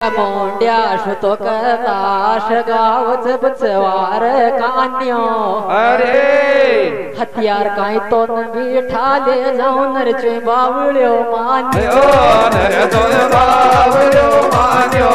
मोंड्या शुतो कैलाश गावच बचवार कान्यो अरे हथियार काई तो न बिठा ले जाऊं नरचोय बावळ्यो मान्यो नरचोय बावळ्यो मान्यो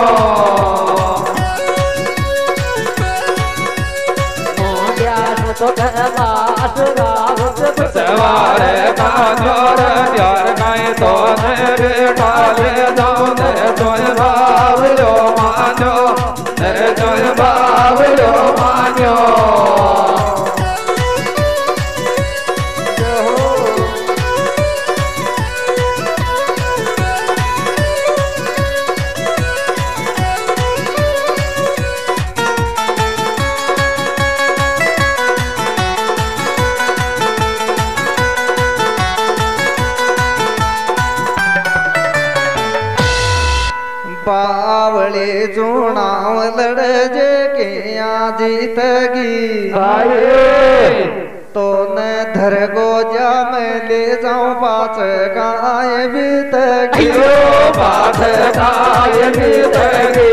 मोंड्या शुतो कैलाश गावच बचवार कान्यो हथियार काई तो न बिठा ले जाऊं नरचोय बावळ्यो मान्यो नरचोय बावळ्यो मान्यो बावळे चुनाव लड़जे के जीतगी तो न धर गोजा में ले जाऊं पाँच गाय बीतगी पाँच गाय बीतगी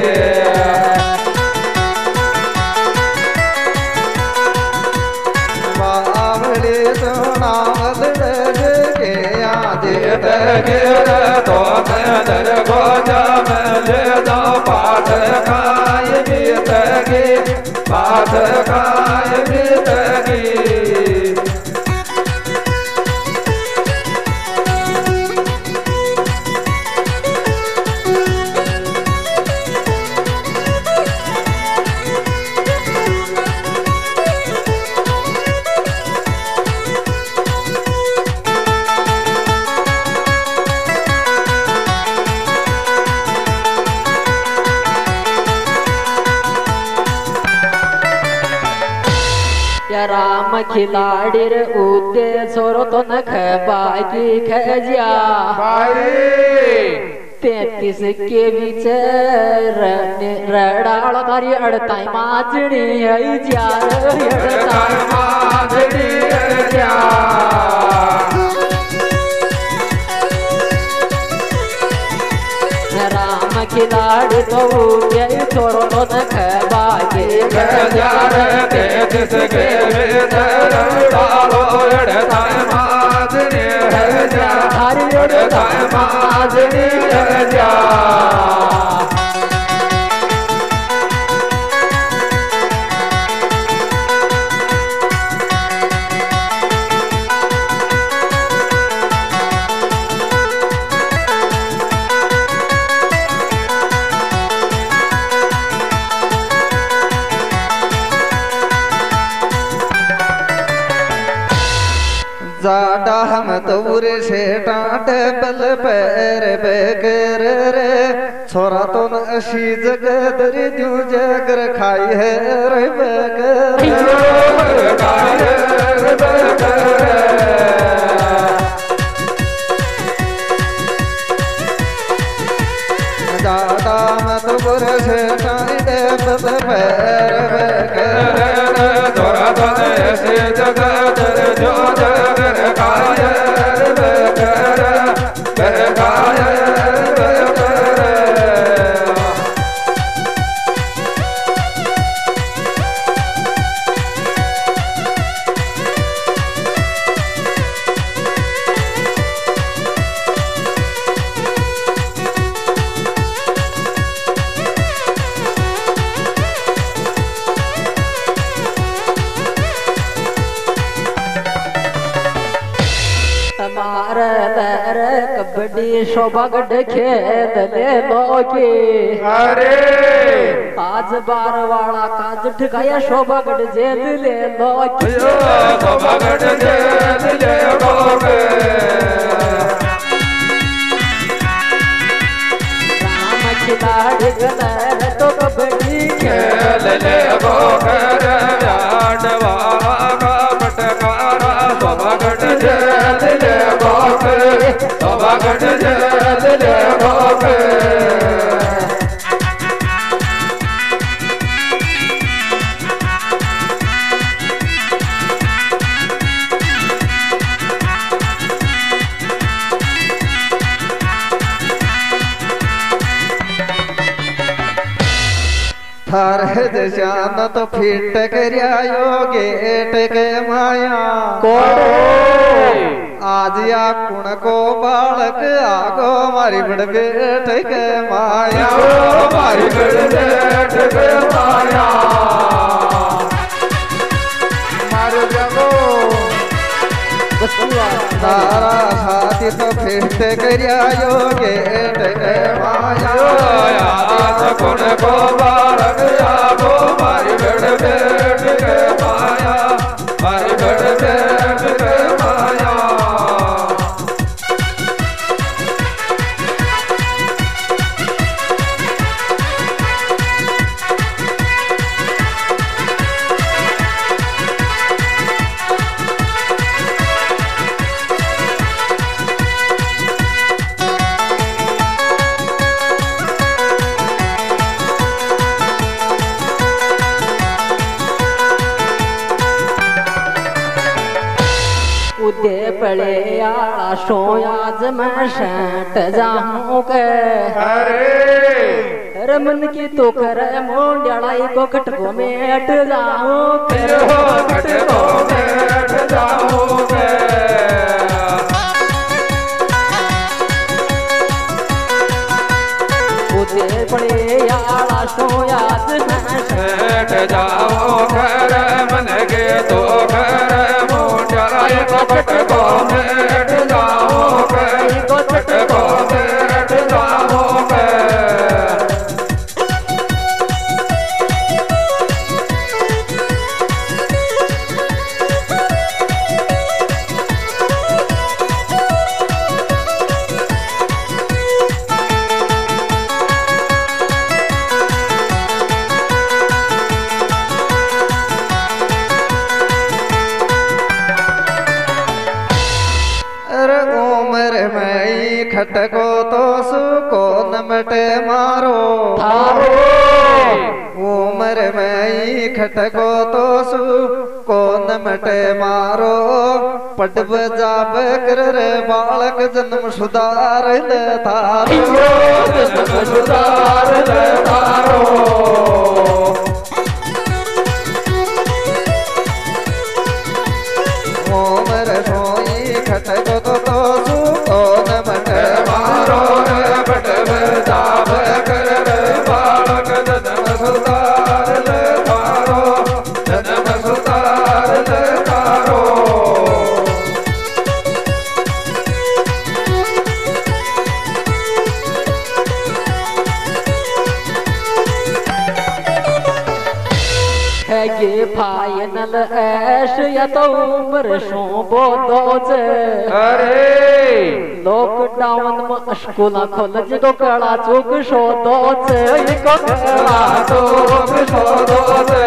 बावळे चुनाव लड़जे के जीतगी तो न धर गोजा में ले जाऊं पाँच गाय बीतगी पाँच गाय बीतगी या राम खिलाड़ी रे उते छोरो तो न खबागी खजिया 33 के बीच रडाल तारी अड़ताई माजनी है जार अड़ताई माजनी है राम खिलाड़ी तो उते छोरो तो न खबागी जार 33 के बीच रडालो अड़ताई माजनी है जार अड़ताई माजनी है जार जाडा हम तौर से टाट बल पैर बेगर रे छोरा तो न अशी जगदर जू जगर खाई है रे बेगर जाडा हम तौर से टाट बल पैर बेगर छोरा तो न अशी जगदर जू कबड्डी शोभागढ़ खेत ले लोगे अरे आज बार वाला काज ठिकाया शोभागढ़ जेल ले लोगे शोभागढ़ जेल ले लोगे राम खिलाड़ी गलर तो कबड्डी खेल ले लोगे पटकारा शोभागढ़ जेल ले लोगे शोभागढ़ जेल ले लोगे थारे जशान तो फिट करियायो गेट के माया आज या कुण को बालक आगो मारी बड़ बेट के माया मारी बड़ बेट के माया मारो जगो तारा साथी तो फिट करियायो गेट के माया आज कुण को बालक आगो मारी बड़ बेट के माया मारी बड़ बेट के माया उदे पड़े आशो आज मैं सेंट जाऊं के अरे मन की तो करे मोंडलाई को खटको में हट जाऊं के खटको में हट जाऊं के उदे पड़े आशो आज मैं सेंट जाऊं घर मन के तो घर खटको में हट जाओगे खटको में हट जाओगे खटको तो सुको नमटे मारो उम्र में खटको तो सुको नमटे मारो पटब जाब कर बालक जन्म सुधार ले तारो जन्म सुधार ले तारो उम्र सोई खटको तो सुको नमटे मारो पटब जाब कर बालक जन्म सुधार ले तारो जन्म सुधार ले तारो है ये फाइनल ऐश या तो उम्र शो बोलो जे अरे लॉकडाउन में स्कूल खोल जो कड़ा चुक शो दो जे को कड़ा चुक शो दो जे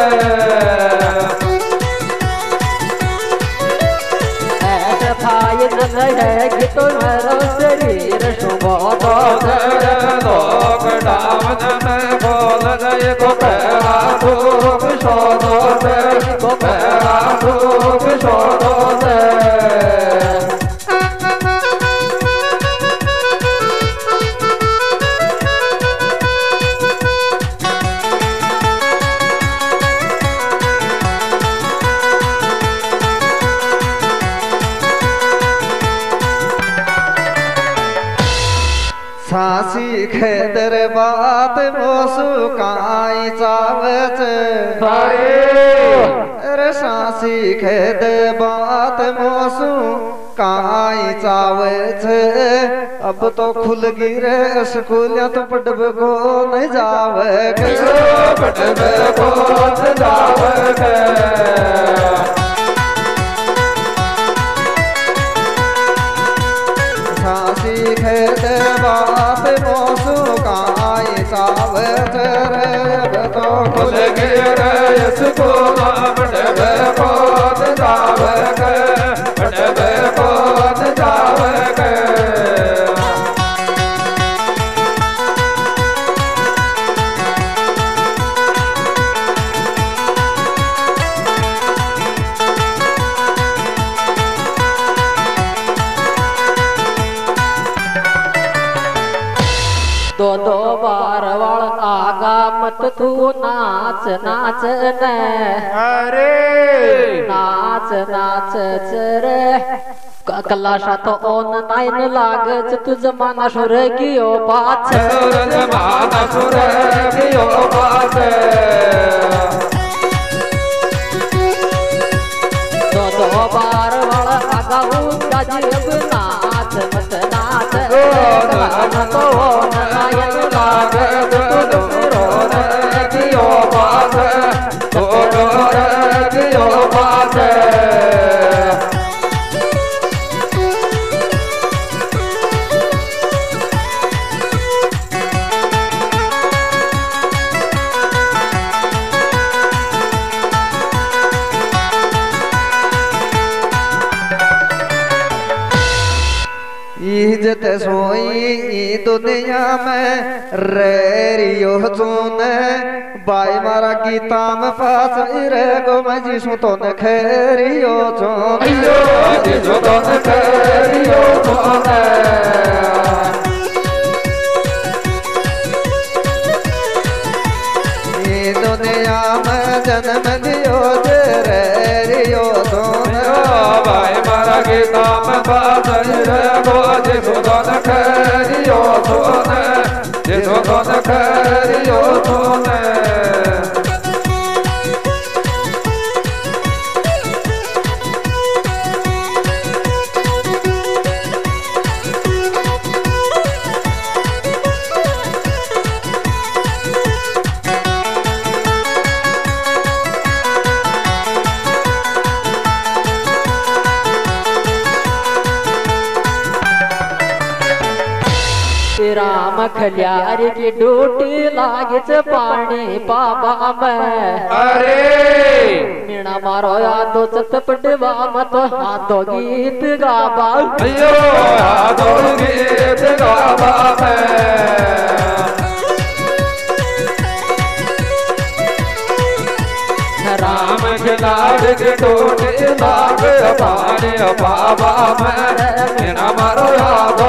ऐश फाइनल है कि तुम्हारा शरीर शो बोलो जे लॉकडाउन में बोल जे को कड़ा चुक शो दो जे को कड़ा चुक शो दो जे सासी खेदर बात मोसु काई चावच अरे सासी खेद बात मोसु काई चावच अब तो खुल गिरे स्कूल तो पढ़ब को नहीं जावे पढ़ब को न जावे सासी खेद बात मोसु काई चावच तो खुल गिरे स्कूल पढ़ब को न जावे पढ़ब को न जावे दो दो बार वाल आगा मत तू नाच नाच न अरे नाच नाच रे कलाशा तो ऑनलाइन लागच तुझ माना सुर कियो पाछ माना सुर कियो पाछ दो बार वाला आगाऊ गजब नाच मत नाच तो ऑनलाइन लागच तुझ रोन कियो पाछ कियो पाछ इज्जत सोई दुनिया में रेरियो तूने बाई मारा गीता में पास रे गो मैं जिसु तो न खेरियो चोन जिसु तो न खेरियो चोन दुनिया में जन्म दियो रेरियो तून बाई मारा गीता में पास रे गो जिसु तो न खेरियो चोन जिसु तो न खेरियो चोन राम खलियार की डूटी लागच पानी बाबा में अरे मीणा मारो यादो चतपटवा मत हाथो गीत गाबा अयो हाथो गीत गाबा राम खिलाड़ की डूटी लाग पानी बाबा में मीणा मारो यादो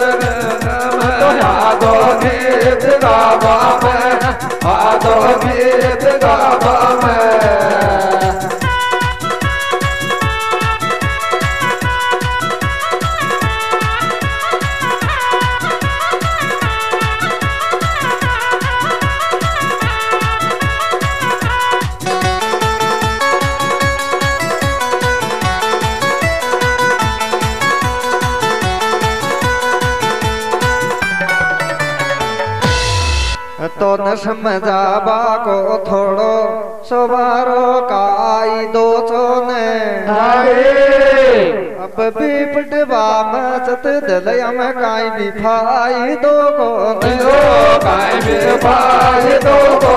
यादो गीत गाबा में यादो गीत गाबा तो न समझाबा को थोड़ो सवारो काई दो चोने अब भी पटवा में चत दलया में काई भी फाई दो को काई भी फाई दो को